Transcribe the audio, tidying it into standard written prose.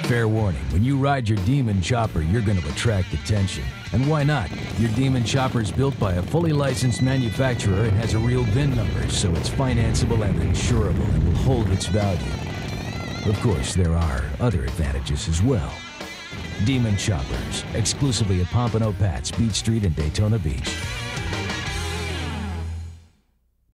Fair warning, when you ride your Demon Chopper, you're going to attract attention. And why not? Your Demon Chopper is built by a fully licensed manufacturer and has a real VIN number, so it's financeable and insurable and will hold its value. Of course, there are other advantages as well. Demon Choppers, exclusively at Pompano Pat's, Beach Street in Daytona Beach.